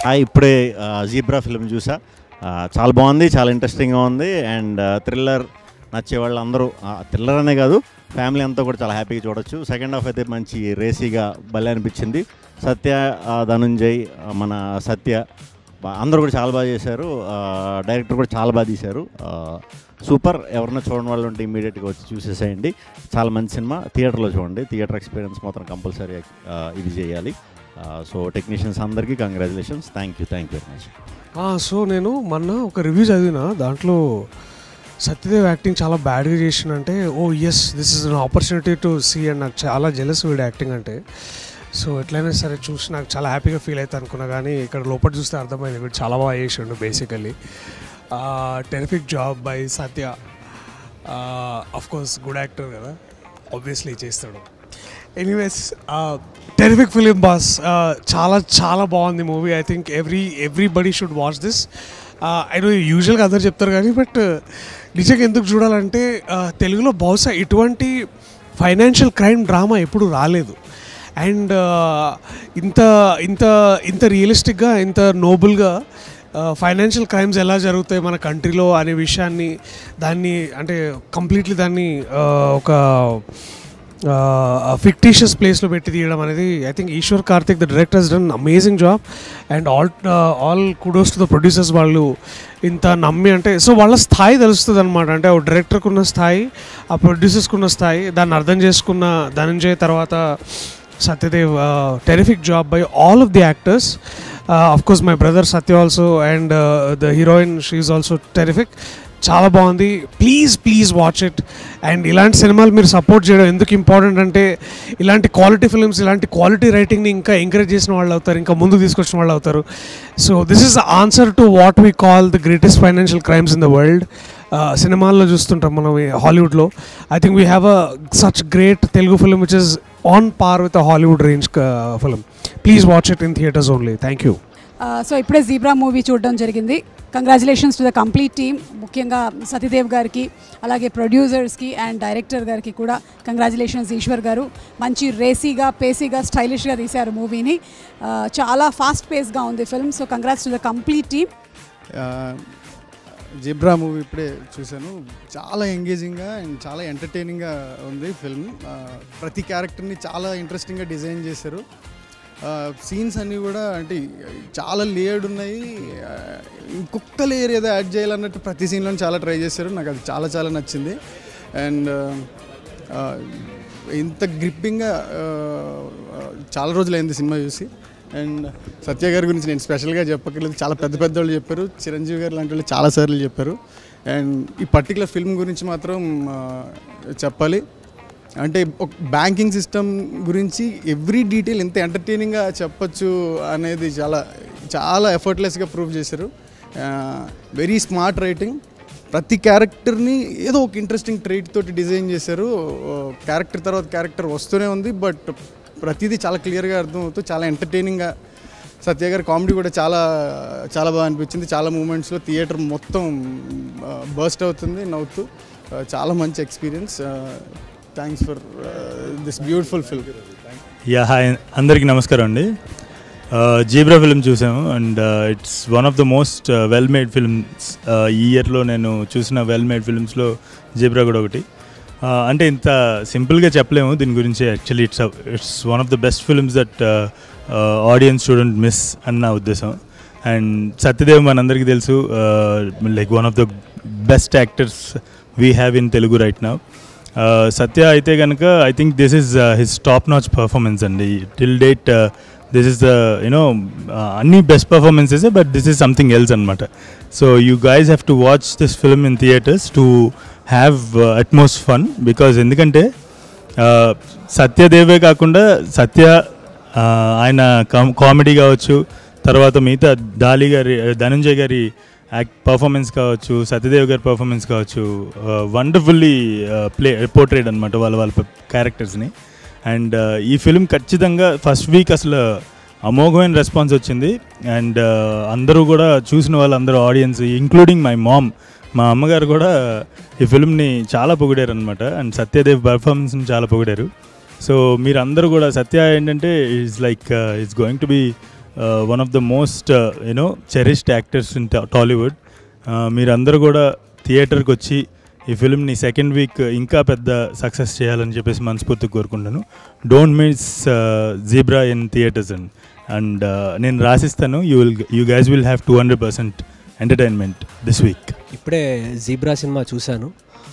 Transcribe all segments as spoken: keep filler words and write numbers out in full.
ఇప్పుడే zebra film చూసా, చాలా బాగుంది, చాలా ఇంట్రెస్టింగ్గా ఉంది. అండ్ థ్రిల్లర్ నచ్చే వాళ్ళు అందరూ, థ్రిల్లర్ అనే కాదు ఫ్యామిలీ అంతా కూడా చాలా హ్యాపీగా చూడొచ్చు. సెకండ్ హాఫ్ అయితే మంచి రేసీగా భలే అనిపించింది. సత్య, ధనుంజయ్, మన సత్య అందరూ కూడా చాలా బాగా చేశారు. డైరెక్టర్ కూడా చాలా బాగా తీశారు. సూపర్. ఎవరన్నా చూడని వాళ్ళు ఉంటే ఇమీడియట్గా వచ్చి చూసేసేయండి. చాలా మంచి సినిమా. థియేటర్లో చూడండి. థియేటర్ ఎక్స్పీరియన్స్ మాత్రం కంపల్సరీ ఇది చేయాలి. సో టెక్నీషియన్స్ అందరికీ congratulations. Thank you thank you very much. So నేను మొన్న ఒక రివ్యూ చదివిన, దాంట్లో సత్యదేవ్ యాక్టింగ్ చాలా బ్యాడ్గా చేసినంటే, oh yes this is an opportunity to see, and నాకు చాలా జెలస్ వీడి యాక్టింగ్ అంటే. సో ఎట్లయినా సరే చూసి నాకు చాలా హ్యాపీగా ఫీల్ అవుతా అనుకున్నా, కానీ ఇక్కడ లోపల చూస్తే అర్థమైంది వీడు చాలా బాగా చేసిండు. Basically terrific job by Satya. Of course good actor కదా, ఆబ్వియస్లీ చేస్తాడు. Anyways terrific film boss. చాలా చాలా బాగుంది movie. I think every everybody should watch this. I know యూజువల్గా అందరు చెప్తారు కానీ, బట్ నిజంగా ఎందుకు చూడాలంటే తెలుగులో బహుశా ఇటువంటి ఫైనాన్షియల్ క్రైమ్ డ్రామా ఎప్పుడు రాలేదు. అండ్ ఇంత ఇంత ఇంత రియలిస్టిక్గా, ఇంత నోబుల్గా ఫైనాన్షియల్ క్రైమ్స్ ఎలా జరుగుతాయి మన కంట్రీలో అనే విషయాన్ని, దాన్ని అంటే కంప్లీట్లీ దాన్ని ఒక ఫిక్టీషియస్ ప్లేస్లో పెట్టి తీయడం అనేది, I think Eshwar Karthik the director has done amazing job. And all all kudos to the producers. వాళ్ళు ఇంత నమ్మి, అంటే సో వాళ్ళ స్థాయి తెలుస్తుంది అనమాట. అంటే ఆ డైరెక్టర్కి ఉన్న స్థాయి, ఆ ప్రొడ్యూసర్స్కి ఉన్న స్థాయి, దాన్ని అర్థం చేసుకున్న ధనంజయ్, తర్వాత Satyadev. Terrific job by all of the actors. Of course my brother Satya also, and the heroine she is also terrific. చాలా బాగుంది. Please please watch it. And ఇలాంటి సినిమాలు మీరు సపోర్ట్ చేయడం ఎందుకు ఇంపార్టెంట్ అంటే, ఇలాంటి క్వాలిటీ ఫిల్మ్స్, ఇలాంటి క్వాలిటీ రైటింగ్ని ఇంకా ఎంకరేజ్ చేసిన వాళ్ళు అవుతారు, ఇంకా ముందుకు తీసుకొచ్చిన వాళ్ళు అవుతారు. So this is the answer to what we call the greatest financial crimes in the world. సినిమాల్లో చూస్తుంటాం మనం హాలీవుడ్లో. I think we have a such great Telugu film which is on par with a Hollywood range film. Please watch it in theatres only. Thank you. So ఇప్పుడే Zebra movie చూడడం జరిగింది. Congratulations to the complete team. ముఖ్యంగా సతీదేవ్ గారికి, అలాగే ప్రొడ్యూసర్స్కి and director గారికి కూడా congratulations. Eshwar గారు మంచి రేసీగా, పేసీగా, స్టైలిష్గా తీశారు మూవీని. చాలా ఫాస్ట్ పేస్గా ఉంది film. So congrats to the complete team. Zebra movie ఇప్పుడే చూశాను. చాలా ఎంగేజింగ్గా అండ్ చాలా ఎంటర్టైనింగ్గా ఉంది ఫిల్మ్. ప్రతి క్యారెక్టర్ని చాలా ఇంట్రెస్టింగ్గా డిజైన్ చేశారు. సీన్స్ అన్నీ కూడా అంటే చాలా లేయర్డ్ ఉన్నాయి. ఇంకొక లేయర్ ఏదో యాడ్ చేయాలన్నట్టు ప్రతి సీన్లో చాలా ట్రై చేశారు. నాకు అది చాలా చాలా నచ్చింది. అండ్ ఇంత గ్రిప్పింగ్గా చాలా రోజులైంది సినిమా చూసి. అండ్ సత్య గారి గురించి నేను స్పెషల్గా చెప్పక్కర్లేదు, చాలా పెద్ద పెద్ద వాళ్ళు చెప్పారు. చిరంజీవి గారు లాంటి వాళ్ళు చాలాసార్లు చెప్పారు. అండ్ ఈ పర్టికులర్ ఫిల్మ్ గురించి మాత్రం చెప్పాలి. అంటే ఒక బ్యాంకింగ్ సిస్టమ్ గురించి ఎవ్రీ డీటెయిల్ ఎంత ఎంటర్టైనింగ్గా చెప్పచ్చు అనేది చాలా చాలా ఎఫర్ట్లెస్గా ప్రూవ్ చేశారు. Very smart writing. ప్రతి క్యారెక్టర్ని ఏదో ఒక ఇంట్రెస్టింగ్ ట్రైట్ తోటి డిజైన్ చేశారు. క్యారెక్టర్ తర్వాత క్యారెక్టర్ వస్తూనే ఉంది, బట్ ప్రతిదీ చాలా క్లియర్గా అర్థమవుతూ చాలా ఎంటర్టైనింగ్గా. సత్య గారి కామెడీ కూడా చాలా చాలా బాగా అనిపించింది. చాలా మూమెంట్స్లో థియేటర్ మొత్తం బర్స్ట్ అవుతుంది నవ్వుతూ. చాలా మంచి experience. Thanks for this beautiful film. Ya hi, అందరికీ నమస్కారం అండి. జీబ్రా ఫిల్మ్ చూసాము and it's one of the most well made films. ఈ ఇయర్లో నేను చూసిన వెల్ మేడ్ ఫిల్మ్స్లో జీబ్రా కూడా ఒకటి. అంటే ఇంత సింపుల్గా చెప్పలేము దీని గురించి. Actually it's it's one of the best films that audience shouldn't miss అన్న నా ఉద్దేశం. అండ్ సత్యదేవ్ మనందరికీ తెలుసు, like one of the best actors we have in Telugu right now. Satya అయితే కనుక I think this is his top notch performance అండి. Till date this is the you know అన్ని best performances, but this is something else అనమాట. So you guys have to watch this film in theatres to have utmost fun. Because ఎందుకంటే సత్యదేవే కాకుండా సత్య ఆయన comedy కావచ్చు, తర్వాత మిగతా డాలి గారి, ధనంజయ్ గారి యాక్ట్ పర్ఫార్మెన్స్ కావచ్చు, సత్యదేవ్ గారి పర్ఫార్మెన్స్ కావచ్చు, వండర్ఫుల్లీ ప్లే పోర్ట్రేట్ అనమాట వాళ్ళ వాళ్ళ క్యారెక్టర్స్ని. అండ్ ఈ ఫిల్మ్ ఖచ్చితంగా ఫస్ట్ వీక్ అసలు అమోఘమైన రెస్పాన్స్ వచ్చింది. అండ్ అందరూ కూడా చూసిన వాళ్ళందరూ ఆడియన్స్, ఇంక్లూడింగ్ మై మామ్, మా అమ్మగారు కూడా ఈ ఫిల్మ్ని చాలా పొగిడారు అనమాట. అండ్ సత్యదేవ్ పర్ఫార్మెన్స్ని చాలా పొగిడారు. సో మీరందరూ కూడా, సత్య ఏంటంటే is like is going to be one of the most you know cherished actors in Tollywood. మీరందరూ కూడా థియేటర్కి వచ్చి ఈ ఫిల్మ్ని సెకండ్ వీక్ ఇంకా పెద్ద సక్సెస్ చేయాలని చెప్పేసి మనస్ఫూర్తిగా కోరుకుంటాను. Don't miss Zebra in theatres and and నేను రాసిస్తాను, you will you guys will have two hundred percent entertainment this week. ఇప్పుడే జీబ్రా సినిమా చూశాను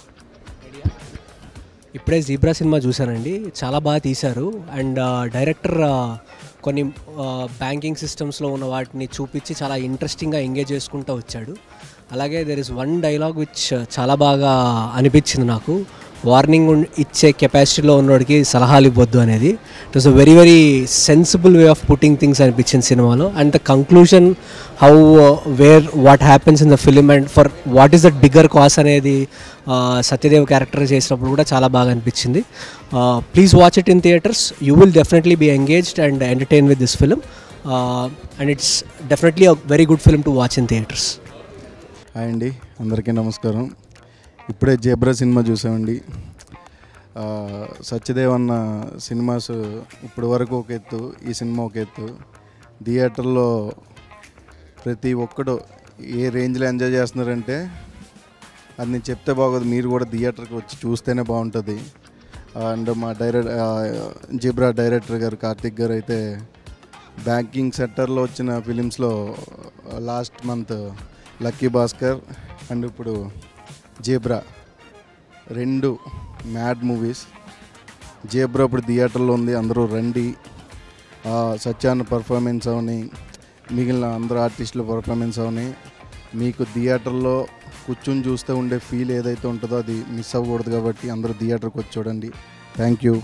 ఇప్పుడే జీబ్రా సినిమా చూశానండి. చాలా బాగా తీశారు. అండ్ డైరెక్టర్ కొన్ని బ్యాంకింగ్ సిస్టమ్స్లో ఉన్న వాటిని చూపించి చాలా ఇంట్రెస్టింగ్గా ఎంగేజ్ చేసుకుంటూ వచ్చాడు. అలాగే there is one dialogue which చాలా బాగా అనిపించింది నాకు. వార్నింగ్ ఇచ్చే కెపాసిటీలో ఉన్నోడికి సలహాలు ఇవ్వద్దు అనేది. It was a very very sensible way of putting things అనిపించింది సినిమాలో. And the conclusion how where what happens in the film and for what is that bigger cause అనేది సత్యదేవ్ క్యారెక్టర్ చేసినప్పుడు కూడా చాలా బాగా అనిపించింది. Please watch it in theatres. You will definitely be engaged and entertain with this film and it's definitely a very good film to watch in theatres. Hi అండి, అందరికీ నమస్కారం. ఇప్పుడే జేబ్రా సినిమా చూసామండి. సత్యదేవ్ అన్న సినిమాస్ ఇప్పటి వరకు ఒక ఎత్తు, ఈ సినిమా ఒక ఎత్తు. థియేటర్లో ప్రతి ఒక్కడు ఏ రేంజ్లో ఎంజాయ్ చేస్తున్నారంటే అది నేను చెప్తే బాగోదు, మీరు కూడా థియేటర్కి వచ్చి చూస్తేనే బాగుంటుంది. అండ్ మా డైరెక్ట్ జేబ్రా డైరెక్టర్ గారు కార్తిక్ గారు అయితే బ్యాంకింగ్ సెక్టర్లో వచ్చిన ఫిలిమ్స్లో last month Lucky Bhaskar and ఇప్పుడు జేబ్రా రెండు మ్యాడ్ మూవీస్. జేబ్రా ఇప్పుడు థియేటర్లో ఉంది, అందరూ రండి. సత్యాన్న పర్ఫార్మెన్స్ అవని, మిగిలిన అందరు ఆర్టిస్టుల పర్ఫార్మెన్స్ అవని, మీకు థియేటర్లో కూర్చొని చూస్తే ఉండే ఫీల్ ఏదైతే ఉంటుందో అది మిస్ అవ్వకూడదు. కాబట్టి అందరూ థియేటర్కి వచ్చి చూడండి. Thank you.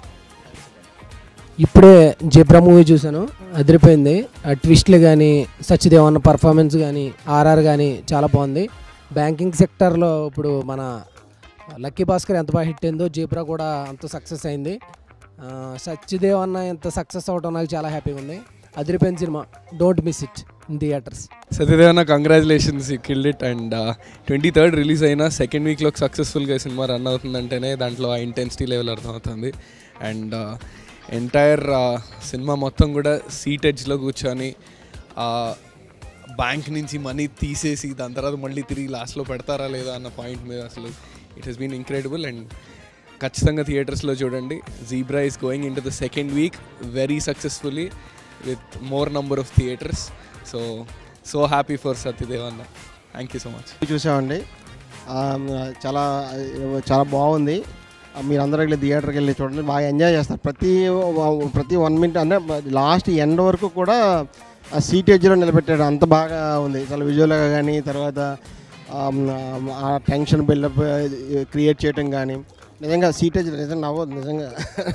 ఇప్పుడే జేబ్రా మూవీ చూశాను, అదిరిపోయింది. ఆ ట్విస్ట్లు కానీ, సత్యదేవ్ అన్న పర్ఫార్మెన్స్ కానీ, ఆర్ఆర్ కానీ చాలా బాగుంది. బ్యాంకింగ్ సెక్టర్లో ఇప్పుడు మన లక్కీ భాస్కర్ ఎంత బాగా హిట్ అయిందో జేబ్రా కూడా అంత సక్సెస్ అయింది. సత్యదేవ్ అన్న ఎంత సక్సెస్ అవడం నాకు చాలా హ్యాపీగా ఉంది. అదిరిపోయిన సినిమా, don't miss it in theatres. Satyadev అన్న congratulations, you killed it. And twenty third release అయినా సెకండ్ వీక్లో సక్సెస్ఫుల్గా సినిమా రన్ అవుతుందంటేనే దాంట్లో ఆ ఇంటెన్సిటీ లెవెల్ అర్థమవుతుంది. అండ్ ఎంటైర్ సినిమా మొత్తం కూడా సీట్ ఎడ్జ్లో కూర్చొని బ్యాంక్ నుంచి మనీ తీసేసి దాని తర్వాత మళ్ళీ తిరిగి లాస్ట్లో పెడతారా లేదా అన్న పాయింట్ మీద అసలు it has been incredible. And ఖచ్చితంగా థియేటర్స్లో చూడండి. Zebra is going in to the second week very successfully with more number of theatres. So so happy for Satyadev అన్న. Thank you so much. చూసామండి, చాలా చాలా బాగుంది. మీరందరూ వెళ్ళి థియేటర్కి వెళ్ళి చూడండి, బాగా ఎంజాయ్ చేస్తారు. ప్రతి ప్రతి వన్ మినిట్ అంటే లాస్ట్ ఎండ్ వరకు కూడా ఆ సీట్ ఎడ్జ్లో నిలబెట్టాడు, అంత బాగా ఉంది. చాలా విజువల్గా కానీ, తర్వాత ఆ టెన్షన్ బిల్డప్ క్రియేట్ చేయటం కానీ, నిజంగా సీట్ ఎడ్జ్ నిజంగా నవ్వదు. నిజంగా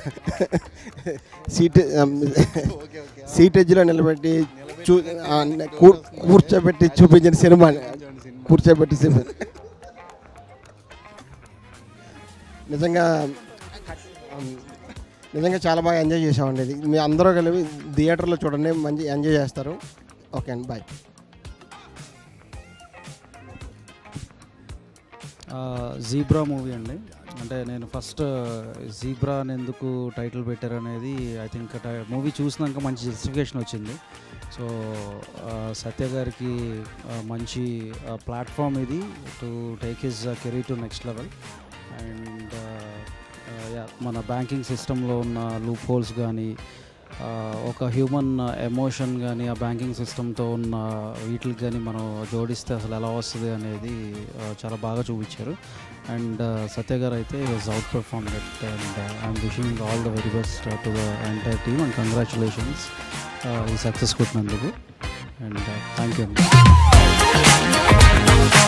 సీట్ సీట్ ఎడ్జ్లో నిలబెట్టి చూ కూర్చోబెట్టి చూపించిన సినిమా, కూర్చోబెట్టి సినిమా నిజంగా నిజంగా చాలా బాగా ఎంజాయ్ చేసామండి. ఇది మీ అందరూ కలిపి థియేటర్లో చూడండి, మంచి ఎంజాయ్ చేస్తారు. ఓకే అండి, బాయ్. జీబ్రా మూవీ అండి. అంటే నేను ఫస్ట్ జీబ్రా అని ఎందుకు టైటిల్ పెట్టారు అనేది ఐ థింక్ మూవీ చూసినాక మంచి జస్టిఫికేషన్ వచ్చింది. సో సత్య గారికి మంచి ప్లాట్ఫామ్ ఇది to take his career to next level. And మన బ్యాంకింగ్ సిస్టంలో ఉన్న లూప్ హోల్స్ కానీ, ఒక హ్యూమన్ ఎమోషన్ కానీ, ఆ బ్యాంకింగ్ సిస్టంతో ఉన్న వీటికి కానీ మనం జోడిస్తే అసలు ఎలా వస్తుంది అనేది చాలా బాగా చూపించారు. అండ్ సత్య గారు అయితే is out perform it. And I'm wishing all the very best to the entire team and congratulations ఈ సక్సెస్ కొట్టినందుకు. And thank you.